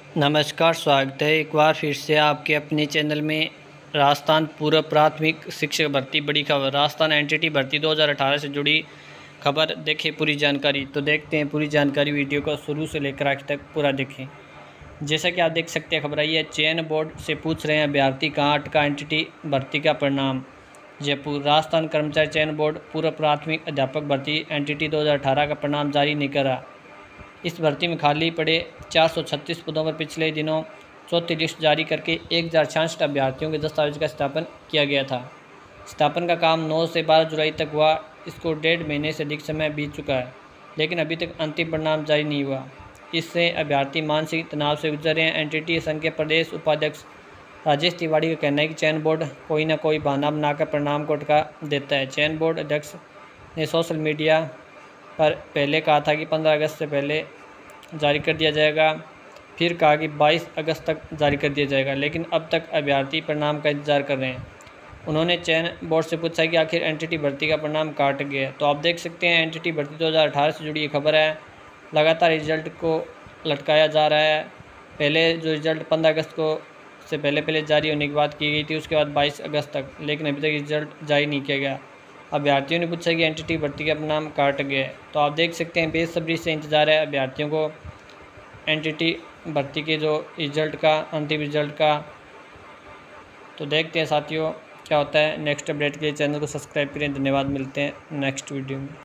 नमस्कार, स्वागत है एक बार फिर से आपके अपने चैनल में। राजस्थान पूर्व प्राथमिक शिक्षक भर्ती बड़ी खबर, राजस्थान एनटीटी भर्ती 2018 से जुड़ी खबर। देखें पूरी जानकारी। तो देखते हैं पूरी जानकारी, वीडियो को शुरू से लेकर आखिर तक पूरा देखें। जैसा कि आप देख सकते हैं, खबर आई है चयन बोर्ड से पूछ रहे हैं अभ्यर्थी कहाँ अटका एनटीटी भर्ती का परिणाम। जयपुर, राजस्थान कर्मचारी चयन बोर्ड पूर्व प्राथमिक अध्यापक भर्ती एनटीटी 2018 का परिणाम जारी नहीं करा। इस भर्ती में खाली पड़े 436 पदों पर पिछले दिनों चौथी लिस्ट जारी करके 1066 अभ्यर्थियों के दस्तावेज का स्थापन किया गया था। स्थापन का काम 9 से 12 जुलाई तक हुआ। इसको 1.5 महीने से अधिक समय बीत चुका है, लेकिन अभी तक अंतिम परिणाम जारी नहीं हुआ। इससे अभ्यर्थी मानसिक तनाव से गुजर रहे हैं। एनटीटी संघ के प्रदेश उपाध्यक्ष राजेश तिवारी का कहना है कि चयन बोर्ड कोई ना कोई बहाना बनाकर परिणाम को अटका देता है। चयन बोर्ड अध्यक्ष ने सोशल मीडिया पर पहले कहा था कि 15 अगस्त से पहले जारी कर दिया जाएगा, फिर कहा कि 22 अगस्त तक जारी कर दिया जाएगा, लेकिन अब तक अभ्यर्थी परिणाम का इंतजार कर रहे हैं। उन्होंने चयन बोर्ड से पूछा कि आखिर एनटीटी भर्ती का परिणाम काट गया। तो आप देख सकते हैं एनटीटी भर्ती 2018 से जुड़ी ये खबर है। लगातार रिजल्ट को लटकाया जा रहा है। पहले जो रिजल्ट 15 अगस्त को से पहले जारी होने की बात की गई थी, उसके बाद 22 अगस्त तक, लेकिन अभी तक रिजल्ट जारी नहीं किया गया। अभ्यर्थियों ने पूछा कि एनटीटी भर्ती का परिणाम काट गया। तो आप देख सकते हैं बेसब्री से इंतजार है अभ्यर्थियों को एनटीटी भर्ती के जो रिजल्ट का, अंतिम रिजल्ट का। तो देखते हैं साथियों क्या होता है। नेक्स्ट अपडेट के लिए चैनल को सब्सक्राइब करें। धन्यवाद, मिलते हैं नेक्स्ट वीडियो में।